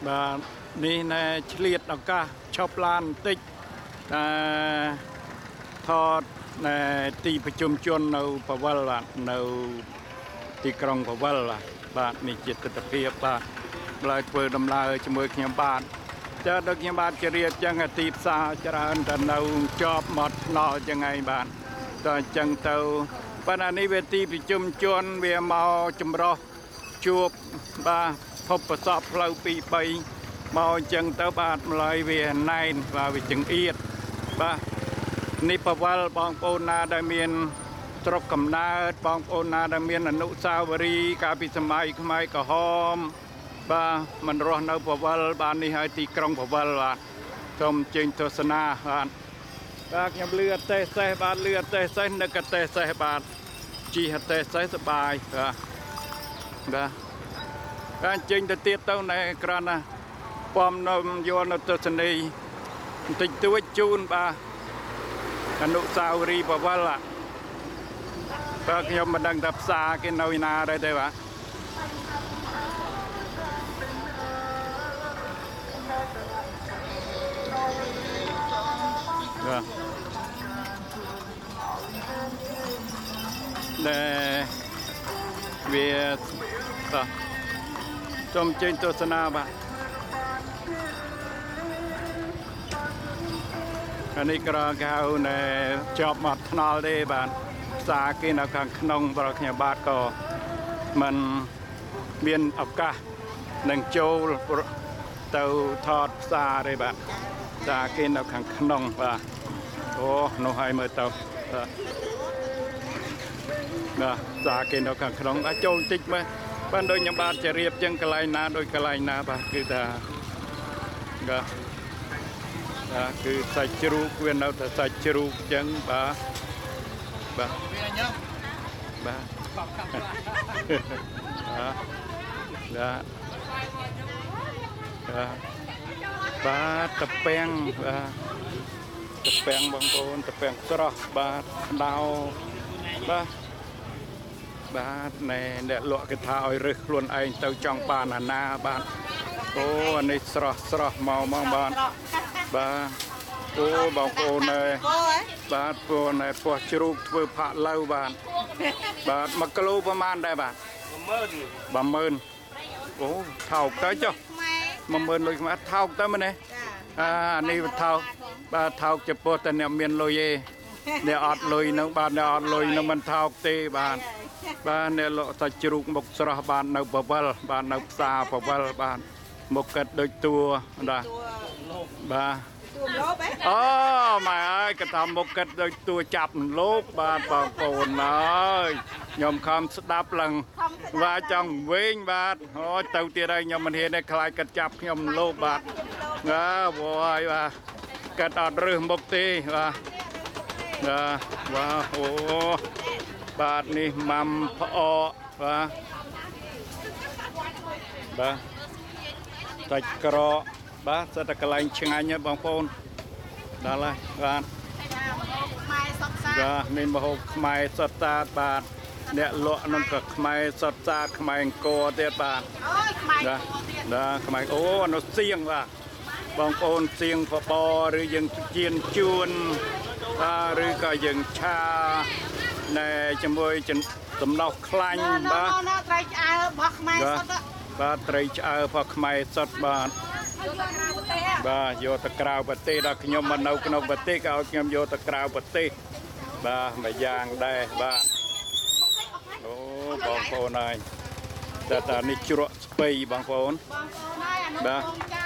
បាទនេះណែឆ្លៀតឱកាសឈប់ឡានបន្តិចថតណែទីប្រជុំជននៅបវលបាទនៅទីក្រុងបវលបាទនេះជាទស្សនវិជ្ជាបាទឡើយធ្វើដំណើរជាមួយខ្ញុំបាទចាដល់ខ្ញុំបាទជម្រាបចឹងទីផ្សារច្រើនតែនៅជាប់មាត់ថ្នល់ចឹងឯងបាទតើអញ្ចឹងទៅប៉ុន្តែនេះវាទីប្រជុំជនវាមកចម្រោះជួបបាទភពប្រសពផ្លូវ2 3មកអញ្ចឹងទៅបាទម្ល៉េះវាណែនបាទវាចង្អៀតបាទនេះបវលបងប្អូនណាដែលមានស្រុកកំណើតបងប្អូនណាដែលមានអនុស្សាវរីយ៍កាលពីសម័យខ្មែរក្រហមបាទមិនរស់នៅបវលបាទនេះហើយទីក្រុងបវលបាទសូមជើញទស្សនាបាទខ្ញុំលឺអតេសេះបាទលឺអតេសេះនឹកអតេសេះបាទជីអតេសេះសបាយបាទបាទជើញទៅទៀតទៅណែគ្រាន់ណាពំនំយល់នៅទស្សនីយ៍បន្តិចតួចជូនបាទអនុស្សាវរីយ៍បវលបាទខ្ញុំមិនដឹងថាផ្សារគេនៅណាដែរទេបាទវាសូមជើញទស្សនាបាទអានេះក្រគេហៅណែជាប់មាត់ថ្នល់ទេបាទផ្សារគេនៅខាងក្នុងប្រខ្ញុំបាទក៏มันមានឱកាសនឹងចូលទៅថតផ្សារទេបាទផ្សារគេនៅខាងក្នុងបាទអូនោះហើយមើលទៅបាទផ្សារគេនៅខាងក្នុងបាទចូលតិចមើលបាទដូចខ្ញុំបាទជរៀបចឹងកន្លែងណាដូចកន្លែងណាបាទគឺថាគឺសាច់ជ្រូកវានៅតែសាច់ជ្រូកចឹងបាទបាទបាទបាទតពាំងបាទតពាំងបងប្អូនតពាំងស្រស់បាទដោបាទណែអ្នកលក់គេថាឲ្យរឹសខ្លួនឯងទៅចង់បានអាណាបាទអូអានេះស្រស់មកបាទអូបងប្អូនបាទពួកណែពោះជ្រូកធ្វើផាក់ឡូវបាទ1គីឡូប្រហែលដែរបាទ10000អូថោកទៅចុះ10000លុយខ្មែរថោកទៅមែនទេអានេះថោកបាទថោកចំពោះតែអ្នកមានលុយឯងអ្នកអត់លុយនឹងបាទអ្នកអត់លុយនឹងមិនថោកទេបាទអ្នកលក់សាច់ជ្រូកមុខស្រស់បាទនៅបវលបាទនៅផ្សារបវលបាទមុខកាត់ដូចតួបាទអូម៉ែអើយក៏ថាមុខកាត់ដូចតួចាប់លោកបាទបងប្អូនអើយខ្ញុំខំស្ដាប់ឡើងបាទចង់វិញបាទអូទៅទៀតហើយខ្ញុំមិនហ៊ានទេខ្លាចកាត់ចាប់ខ្ញុំលោកបាទវ៉ាយបាទកាត់អត់រឹសមុខទេបាទអូបាទនេះម៉ាំផ្អកបាទសាច់ក្រកបាទសិតតែកន្លែងឆ្ងាញ់ហ៎បងប្អូនដល់ហើយបាទនេះម្ហូបខ្មែរសុទ្ធសាធបាទអ្នកលក់នឹងក៏ខ្មែរសុទ្ធសាធខ្មែរអង្គរទៀតបាទខ្មែរអូអនុសៀងបាទបងប្អូនសៀងបបឬយើងជៀនជួនឬក៏យើងឆាណែជាមួយសំណោះខ្លាញ់បាទត្រីឆ្អើររបស់ខ្មែរសុទ្ធបាទត្រីឆ្អើររបស់ខ្មែរសុទ្ធបាទយកទៅក្រៅប្រទេសដល់ខ្ញុំមកនៅក្នុងប្រទេសក៏ឲ្យខ្ញុំយកទៅក្រៅប្រទេសបាទមួយយ៉ាងដែរបាទអូបងប្អូនហើយតែនេះជ្រក់ស្ពៃបងប្អូនបាទ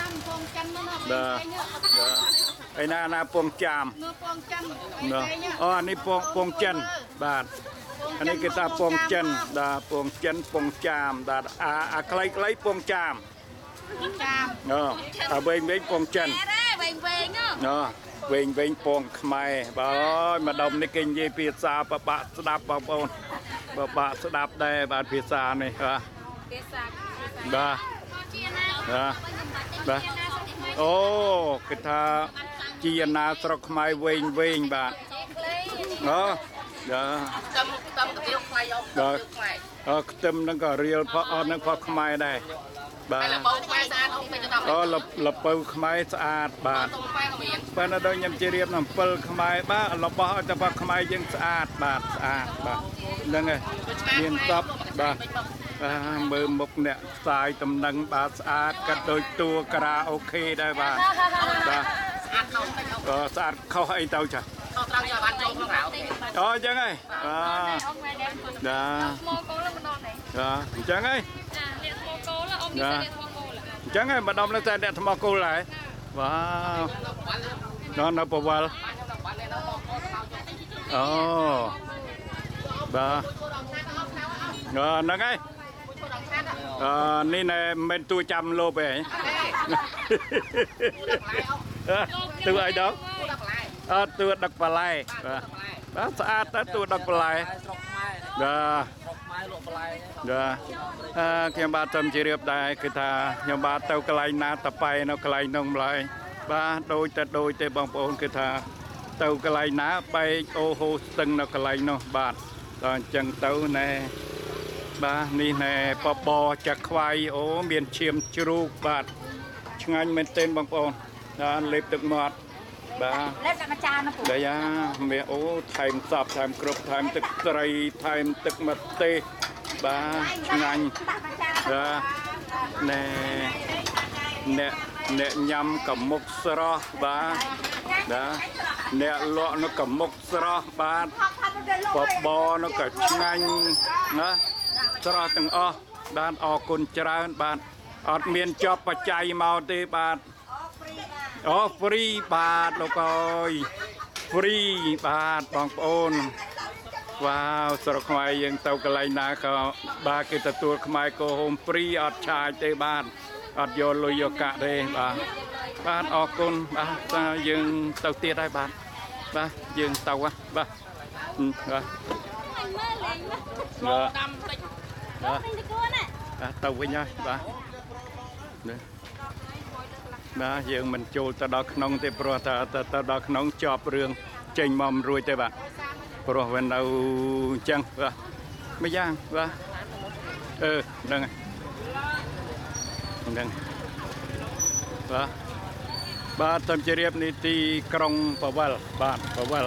ឯណាពងចាមអូអានេះពងចិនបាទអានេះគេថាពងចិនពងចិនពងចាមអាខ្លីពងចាមតែវែងពងចិនវែងពងខ្មែរបាទម្ដុំនេះគេនិយាយភាសាបបាក់ស្ដាប់បងប្អូនបបាក់ស្ដាប់ដែរបាទភាសានេះបាទអូគេថាជាណាស្រុកខ្មែរវែងបាទខ្ទឹមនឹងក៏រៀលផអត់នឹងផខ្មែរដែរបាទអូលពៅខ្មែរស្អាតបាទប៉ុន្តែដល់ខ្ញុំជិះរៀប7ខ្មែរបាទរបស់អត្តបខ្មែរយើងស្អាតបាទស្អាតបាទហ្នឹងហើយមានសពបាទមើលមុខអ្នកផ្សាយតំណែងបាទស្អាតកាត់ដូចតួការ៉ាអូខេដែរបាទបាទស្អាតខុសអីទៅចាអូអញ្ចឹងហើយអញ្ចឹងហើយអញ្ចឹងហើយម្ដុំនៅតែអ្នកថ្មគោលហើយវ៉ាវនៅប្រវល់អូបាទហ្នឹងហើយនេះណែមិនទួចាំលោបឯងទួអីដល់ទួដឹកបន្លែបាទស្អាតទៅទួដឹកបន្លែខ្ញុំបាទទៅជម្រាបដែរគឺថាខ្ញុំបាទទៅកន្លែងណាតប៉ែនៅកន្លែងនោះម្ល៉េះបាទដូចទេបងប្អូនគឺថាទៅកន្លែងណាបែកអូហូស្ទឹងនៅកន្លែងនោះបាទដល់អញ្ចឹងទៅណែបាទនេះណែបបចាក់ខ្វាយអូមានឈាមជ្រូកបាទឆ្ងាញ់មែនទែនបងប្អូនដល់លេបទឹកមាត់បាទលេបតែមួយចានណាពូដែរមានអូថែមសពថែមគ្រប់ថែមទឹកត្រីថែមទឹកម្ទេសបាទឆ្ងាញ់បាទណែអ្នកញ៉ាំកមុកស្រស់បាទអ្នកលក់នៅកមុកស្រស់បាទបបនៅក៏ឆ្ងាញ់ណាស្រស់ទាំងអស់បាទអរគុណច្រើនបាទអត់មានជាប់បច្ច័យមកទេបាទអូហ្វ្រីបាទលោកអើយហ្វ្រីបាទបងប្អូនវ៉ាវស្រុកខ្មែរយើងទៅកន្លែងណាក៏បាទគេទទួលខ្មែរក៏ហូមហ្វ្រីអត់ឆាយទេបាទអត់យកលុយយកកាក់ទេបាទអរគុណបាទយើងទៅទៀតហើយបាទយើងទៅបាទទៅវិញហើយបាទយើងមិនចូលទៅដល់ក្នុងទេព្រោះតែទៅដល់ក្នុងជាប់រឿងចេញមកមិនរួចទេបាទព្រោះវានៅអញ្ចឹងបាទមួយយ៉ាងបាទហ្នឹងបាទតាមជម្រាបនីតិក្រុងបវលបាទ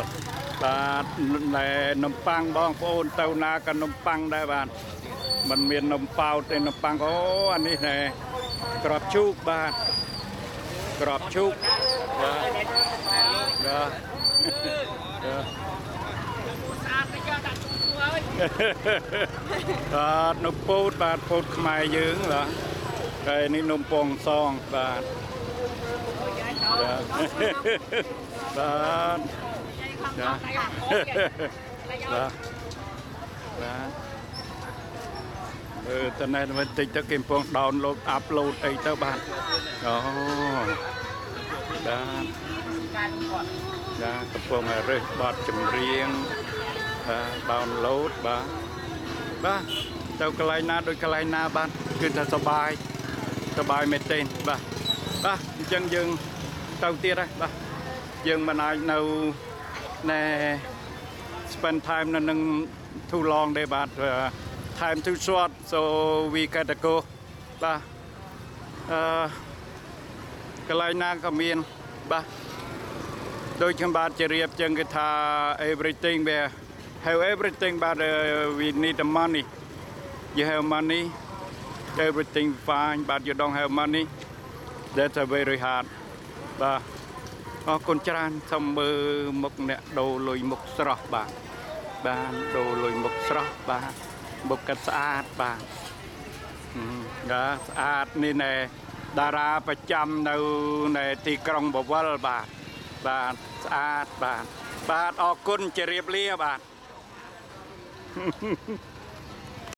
ណែនំប៉័ងបងប្អូនទៅណាក៏នំប៉័ងដែរបាទมันមាននំប៉ោតទេនំប៉័ងអូអានេះណែក្របជូកបាទក្របជូកបាទនំពោតបាទពោតខ្មែរយើងបាទហើយនេះនំពងសងបាទតើណែបន្តិចទៅគេកំពុងដោនឡូតអាប់ឡូតអីទៅបាទអូបាទកំពុងរើសបទចម្រៀងដោនឡូតបាទទៅកន្លែងណាដូចកន្លែងណាបាទគឺថាសប្បាយមែនទេបាទអញ្ចឹងយើងទៅទៀតហើយបាទយើងមិនអាចនៅណែ spend time នៅនឹង too long ទេបាទ time too short so we gotta go បាទកន្លែងណាក៏មានបាទដូចខ្ញុំបាទជម្រាបចឹងគឺថា everything we have everything but we need the money you have money everything fine but you don't have money that's a very hard បាទអរគុណច្រើនសូមមើលមុខអ្នកដូរលុយមុខស្រស់បាទដូរលុយមុខស្រស់បាទមុខកាត់ស្អាតបាទស្អាតនេះណែតារាប្រចាំនៅในទីក្រុងបវលបាទស្អាតបាទអរគុណជម្រាបលាបាទ